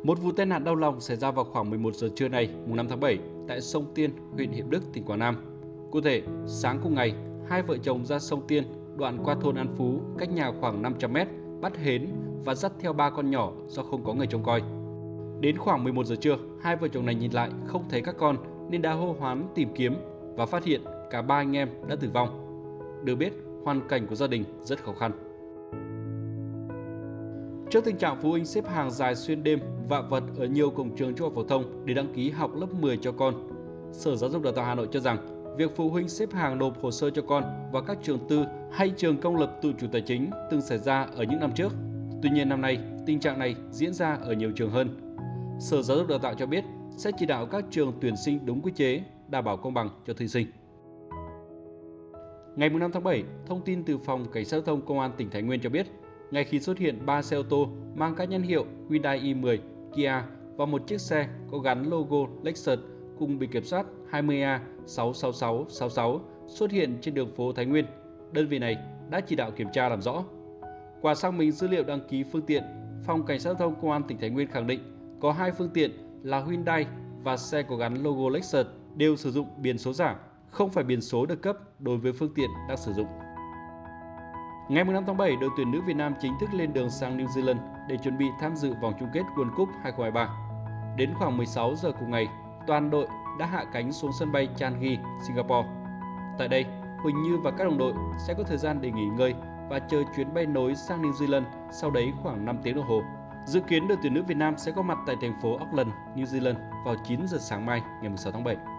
Một vụ tai nạn đau lòng xảy ra vào khoảng 11 giờ trưa nay, mùng 5 tháng 7, tại sông Tiên, huyện Hiệp Đức, tỉnh Quảng Nam. Cụ thể, sáng cùng ngày, hai vợ chồng ra sông Tiên, đoạn qua thôn An Phú, cách nhà khoảng 500 m, bắt hến và dắt theo 3 con nhỏ do không có người trông coi. Đến khoảng 11 giờ trưa, hai vợ chồng này nhìn lại không thấy các con nên đã hô hoán tìm kiếm và phát hiện cả 3 anh em đã tử vong. Được biết, hoàn cảnh của gia đình rất khó khăn. Trước tình trạng phụ huynh xếp hàng dài xuyên đêm vạ vật ở nhiều cổng trường trung học phổ thông để đăng ký học lớp 10 cho con, Sở Giáo dục Đào tạo Hà Nội cho rằng việc phụ huynh xếp hàng nộp hồ sơ cho con vào các trường tư hay trường công lập tự chủ tài chính từng xảy ra ở những năm trước. Tuy nhiên năm nay, tình trạng này diễn ra ở nhiều trường hơn. Sở Giáo dục Đào tạo cho biết sẽ chỉ đạo các trường tuyển sinh đúng quy chế, đảm bảo công bằng cho thí sinh. Ngày 5 tháng 7, thông tin từ Phòng Cảnh sát giao thông Công an tỉnh Thái Nguyên cho biết, ngay khi xuất hiện 3 xe ô tô mang các nhãn hiệu Hyundai i10, Kia và một chiếc xe có gắn logo Lexus cùng biển kiểm soát 20A66666 xuất hiện trên đường phố Thái Nguyên, đơn vị này đã chỉ đạo kiểm tra làm rõ. Qua xác minh dữ liệu đăng ký phương tiện, Phòng Cảnh sát giao thông Công an tỉnh Thái Nguyên khẳng định có 2 phương tiện là Hyundai và xe có gắn logo Lexus đều sử dụng biển số giả, không phải biển số được cấp đối với phương tiện đang sử dụng. Ngày 5 tháng 7, đội tuyển nữ Việt Nam chính thức lên đường sang New Zealand để chuẩn bị tham dự vòng chung kết World Cup 2023. Đến khoảng 16 giờ cùng ngày, toàn đội đã hạ cánh xuống sân bay Changi, Singapore. Tại đây, Huỳnh Như và các đồng đội sẽ có thời gian để nghỉ ngơi và chờ chuyến bay nối sang New Zealand sau đấy khoảng 5 tiếng đồng hồ. Dự kiến đội tuyển nữ Việt Nam sẽ có mặt tại thành phố Auckland, New Zealand vào 9 giờ sáng mai ngày 6 tháng 7.